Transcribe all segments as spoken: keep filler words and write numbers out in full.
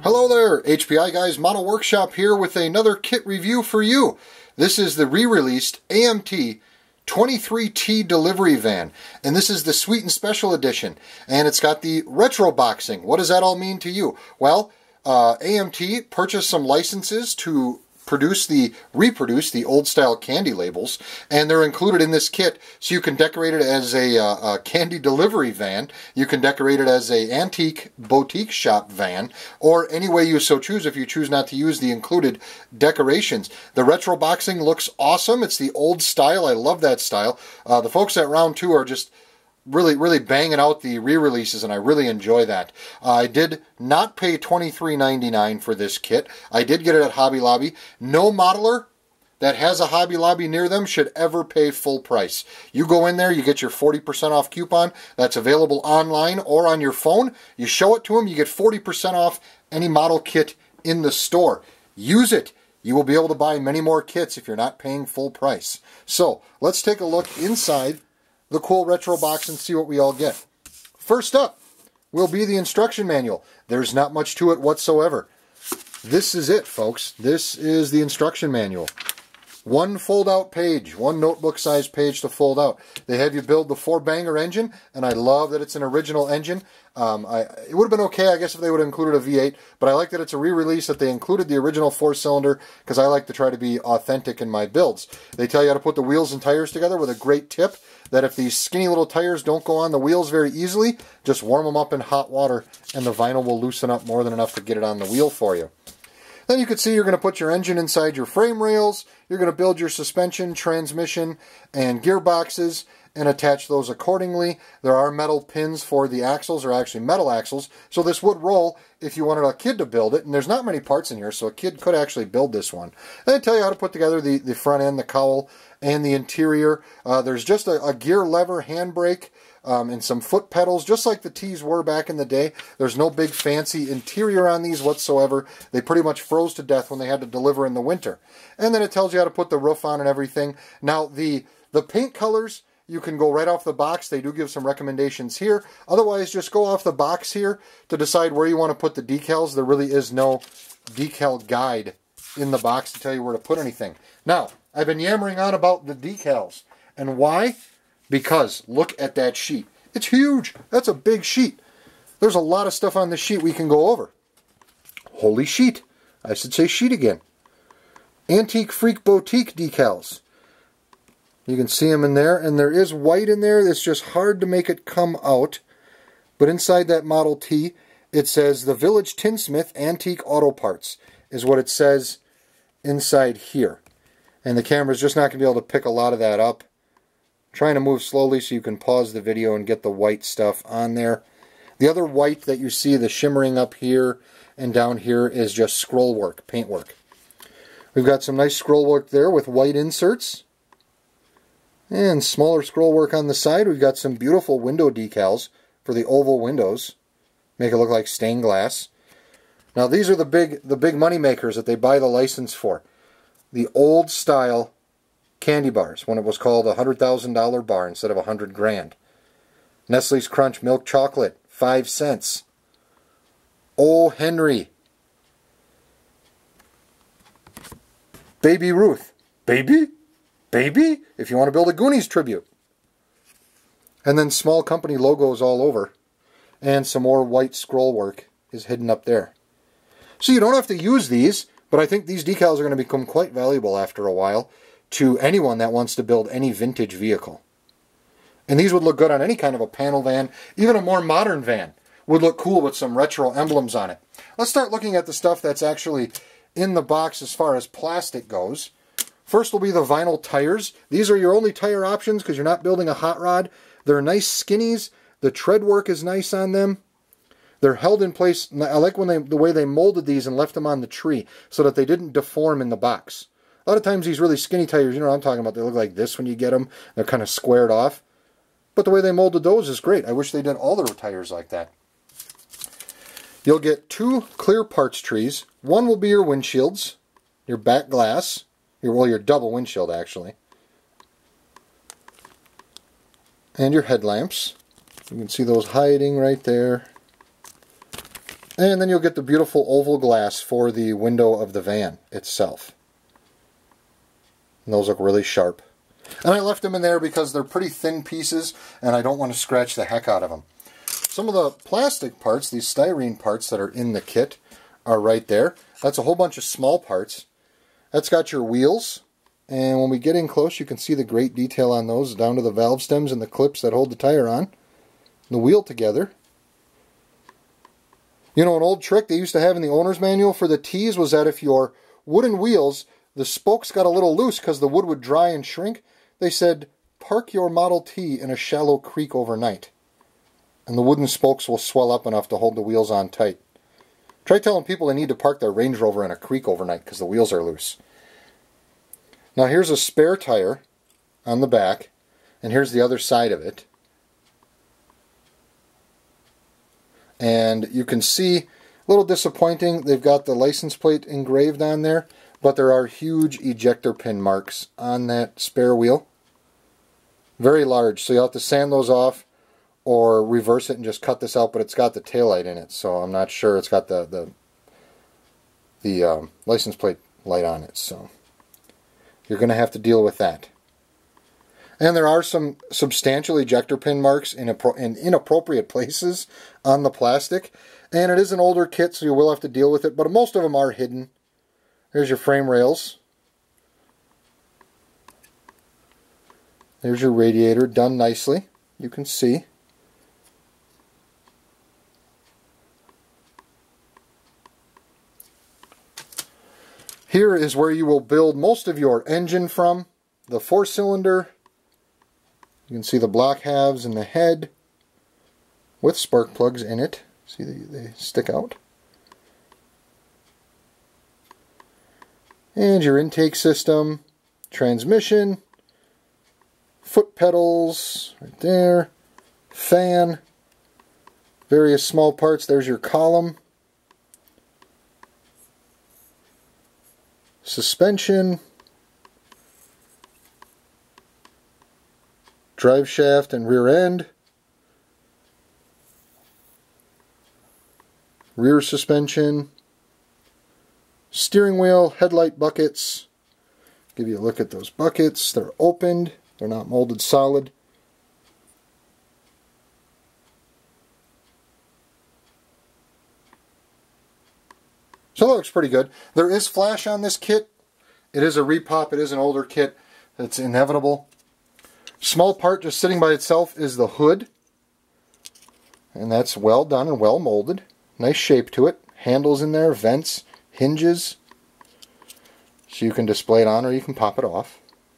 Hello there, H P I Guys Model Workshop here with another kit review for you. This is the re-released A M T twenty-three T delivery van, and this is the Sweet and Special edition, and it's got the retro boxing. What does that all mean to you? Well, uh, A M T purchased some licenses to produce the reproduce the old style candy labels, and they're included in this kit, so you can decorate it as a, uh, a candy delivery van, you can decorate it as a antique boutique shop van, or any way you so choose if you choose not to use the included decorations. The retro boxing looks awesome. It's the old style. I love that style. Uh, the folks at Round two are just really, really banging out the re-releases, and I really enjoy that. Uh, I did not pay twenty-three ninety-nine for this kit. I did get it at Hobby Lobby. No modeler that has a Hobby Lobby near them should ever pay full price. You go in there, you get your forty percent off coupon. That's available online or on your phone. You show it to them, you get forty percent off any model kit in the store. Use it. You will be able to buy many more kits if you're not paying full price. So, let's take a look inside the cool retro box and see what we all get. First up will be the instruction manual. There's not much to it whatsoever. This is it, folks. This is the instruction manual. One fold-out page, one notebook-sized page to fold out. They have you build the four-banger engine, and I love that it's an original engine. Um, I, it would have been okay, I guess, if they would have included a V eight, but I like that it's a re-release, that they included the original four-cylinder, because I like to try to be authentic in my builds. They tell you how to put the wheels and tires together with a great tip, that if these skinny little tires don't go on the wheels very easily, just warm them up in hot water, and the vinyl will loosen up more than enough to get it on the wheel for you. Then you can see you're going to put your engine inside your frame rails, you're going to build your suspension, transmission, and gearboxes, and attach those accordingly. There are metal pins for the axles, or actually metal axles, so this would roll if you wanted a kid to build it, and there's not many parts in here, so a kid could actually build this one. Then they tell you how to put together the, the front end, the cowl, and the interior. Uh, there's just a, a gear lever handbrake, Um, and some foot pedals, just like the T's were back in the day. There's no big fancy interior on these whatsoever. They pretty much froze to death when they had to deliver in the winter. And then it tells you how to put the roof on and everything. Now, the, the paint colors, you can go right off the box. They do give some recommendations here. Otherwise, just go off the box here to decide where you want to put the decals. There really is no decal guide in the box to tell you where to put anything. Now, I've been yammering on about the decals. And why? Because look at that sheet. It's huge. That's a big sheet. There's a lot of stuff on this sheet we can go over. Holy sheet. I should say sheet again. Antique Freak Boutique decals. You can see them in there, and there is white in there. It's just hard to make it come out. But inside that Model T, it says the Village Tinsmith Antique Auto Parts is what it says inside here. And the camera's just not going to be able to pick a lot of that up. Trying to move slowly so you can pause the video and get the white stuff on there. The other white that you see, the shimmering up here and down here, is just scroll work, paint work. We've got some nice scroll work there with white inserts. And smaller scroll work on the side. We've got some beautiful window decals for the oval windows. Make it look like stained glass. Now these are the big, the big money makers that they buy the license for. The old style candy bars, when it was called a one hundred thousand dollar bar instead of a hundred grand. Nestle's Crunch Milk Chocolate, five cents. O. Henry. Baby Ruth. Baby? Baby? If you want to build a Goonies tribute. And then small company logos all over. And some more white scroll work is hidden up there. So you don't have to use these, but I think these decals are going to become quite valuable after a while to anyone that wants to build any vintage vehicle. And these would look good on any kind of a panel van. Even a more modern van would look cool with some retro emblems on it. Let's start looking at the stuff that's actually in the box as far as plastic goes. First will be the vinyl tires. These are your only tire options because you're not building a hot rod. They're nice skinnies. The tread work is nice on them. They're held in place. I like when they, the way they molded these and left them on the tree so that they didn't deform in the box. A lot of times these really skinny tires, you know what I'm talking about, they look like this when you get them. They're kind of squared off. But the way they molded those is great. I wish they did all their tires like that. You'll get two clear parts trees. One will be your windshields, your back glass, your, well, your double windshield actually, and your headlamps. You can see those hiding right there. And then you'll get the beautiful oval glass for the window of the van itself. And those look really sharp. And I left them in there because they're pretty thin pieces and I don't want to scratch the heck out of them. Some of the plastic parts, these styrene parts that are in the kit, are right there. That's a whole bunch of small parts. That's got your wheels. And when we get in close, you can see the great detail on those, down to the valve stems and the clips that hold the tire on. The wheel together. You know, an old trick they used to have in the owner's manual for the T's was that if your wooden wheels, the spokes got a little loose because the wood would dry and shrink, they said, park your Model T in a shallow creek overnight. And the wooden spokes will swell up enough to hold the wheels on tight. Try telling people they need to park their Range Rover in a creek overnight because the wheels are loose. Now here's a spare tire on the back, and here's the other side of it. And you can see, a little disappointing, they've got the license plate engraved on there, but there are huge ejector pin marks on that spare wheel. Very large, so you'll have to sand those off or reverse it and just cut this out, but it's got the taillight in it, so I'm not sure it's got the, the, the um, license plate light on it, so you're going to have to deal with that. And there are some substantial ejector pin marks in, in inappropriate places on the plastic. And it is an older kit, so you will have to deal with it. But most of them are hidden. There's your frame rails. There's your radiator, done nicely. You can see. Here is where you will build most of your engine from. The four-cylinder. You can see the block halves and the head with spark plugs in it. See, they, they stick out. And your intake system, transmission, foot pedals, right there, fan, various small parts. There's your column, suspension, drive shaft and rear end, rear suspension, steering wheel, headlight buckets. Give you a look at those buckets. They're opened, they're not molded solid. So that looks pretty good. There is flash on this kit. It is a repop, it is an older kit. It's inevitable. Small part just sitting by itself is the hood, and that's well done and well molded. Nice shape to it. Handles in there, vents, hinges, so you can display it on or you can pop it off.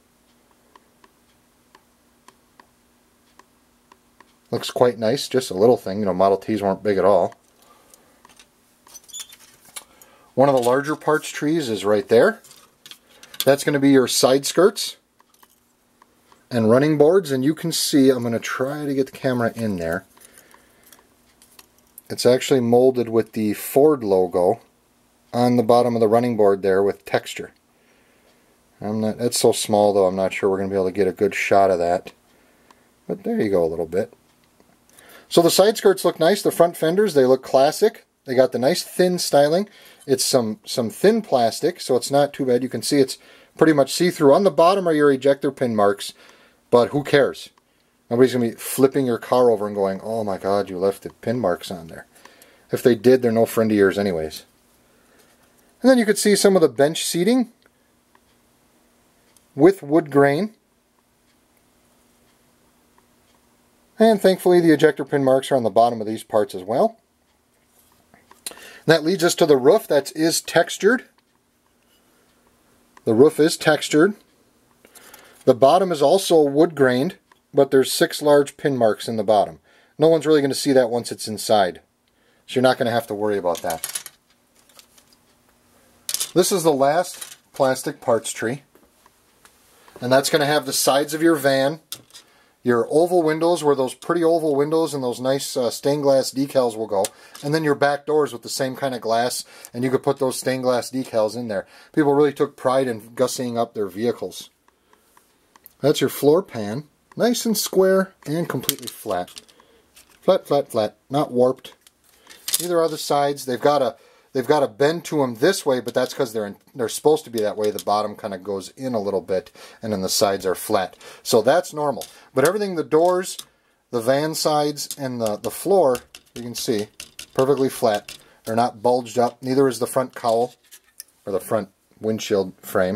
Looks quite nice, just a little thing. You know, Model Ts weren't big at all. One of the larger parts trees is right there. That's going to be your side skirts and running boards, and you can see, I'm going to try to get the camera in there. It's actually molded with the Ford logo on the bottom of the running board there with texture. I'm not, it's so small though, I'm not sure we're going to be able to get a good shot of that. But there you go a little bit. So the side skirts look nice. The front fenders, they look classic. They got the nice thin styling. It's some, some thin plastic, so it's not too bad. You can see it's pretty much see-through. On the bottom are your ejector pin marks. But who cares? Nobody's going to be flipping your car over and going, oh my god, you left the pin marks on there. If they did, they're no friend of yours anyways. And then you could see some of the bench seating with wood grain. And thankfully the ejector pin marks are on the bottom of these parts as well. And that leads us to the roof. That is textured. The roof is textured. The bottom is also wood grained, but there's six large pin marks in the bottom. No one's really going to see that once it's inside, so you're not going to have to worry about that. This is the last plastic parts tree, and that's going to have the sides of your van, your oval windows where those pretty oval windows and those nice uh, stained glass decals will go, and then your back doors with the same kind of glass, and you could put those stained glass decals in there. People really took pride in gussying up their vehicles. That's your floor pan. Nice and square and completely flat. Flat, flat, flat. Not warped. Neither are the sides. They've got a they've got a bend to them this way, but that's because they're in, they're supposed to be that way. The bottom kind of goes in a little bit, and then the sides are flat. So that's normal. But everything, the doors, the van sides, and the the floor, you can see, perfectly flat. They're not bulged up. Neither is the front cowl or the front windshield frame.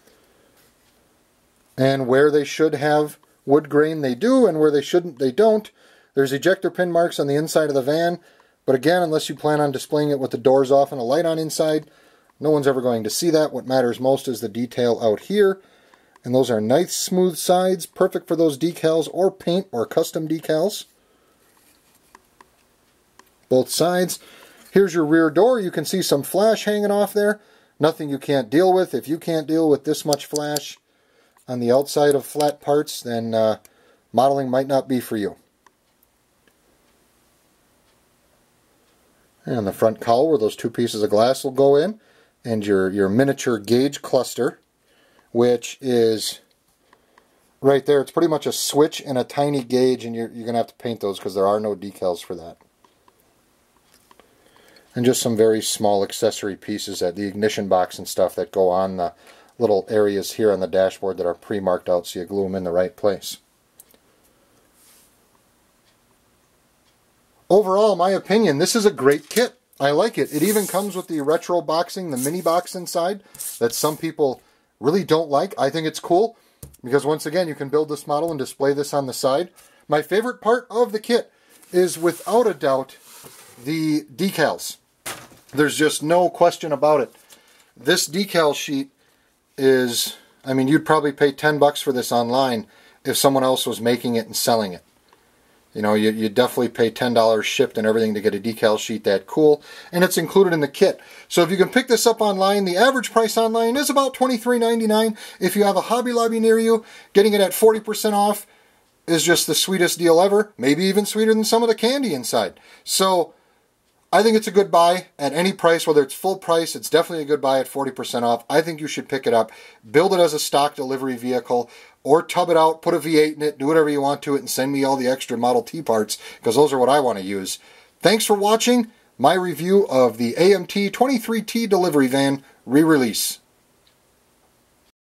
And where they should have wood grain, they do, and where they shouldn't, they don't. There's ejector pin marks on the inside of the van, but again, unless you plan on displaying it with the doors off and a light on inside, no one's ever going to see that. What matters most is the detail out here, and those are nice smooth sides, perfect for those decals or paint or custom decals. Both sides. Here's your rear door. You can see some flash hanging off there. Nothing you can't deal with. If you can't deal with this much flash on the outside of flat parts, then uh, modeling might not be for you. And the front cowl where those two pieces of glass will go in, and your, your miniature gauge cluster, which is right there. It's pretty much a switch and a tiny gauge, and you're, you're going to have to paint those because there are no decals for that. And just some very small accessory pieces at the ignition box and stuff that go on the little areas here on the dashboard that are pre-marked out so you glue them in the right place. Overall, my opinion, this is a great kit. I like it. It even comes with the retro boxing, the mini box inside, that some people really don't like. I think it's cool because once again, you can build this model and display this on the side. My favorite part of the kit is without a doubt the decals. There's just no question about it. This decal sheet is, I mean, you'd probably pay ten bucks for this online if someone else was making it and selling it. You know, you, you definitely pay ten dollars shipped and everything to get a decal sheet that cool, and it's included in the kit. So if you can pick this up online, the average price online is about twenty-three ninety-nine. If you have a Hobby Lobby near you, getting it at forty percent off is just the sweetest deal ever, maybe even sweeter than some of the candy inside. So I think it's a good buy at any price, whether it's full price. It's definitely a good buy at forty percent off. I think you should pick it up, build it as a stock delivery vehicle, or tub it out, put a V eight in it, do whatever you want to it, and send me all the extra Model T parts, because those are what I want to use. Thanks for watching my review of the A M T twenty-three T delivery van re-release.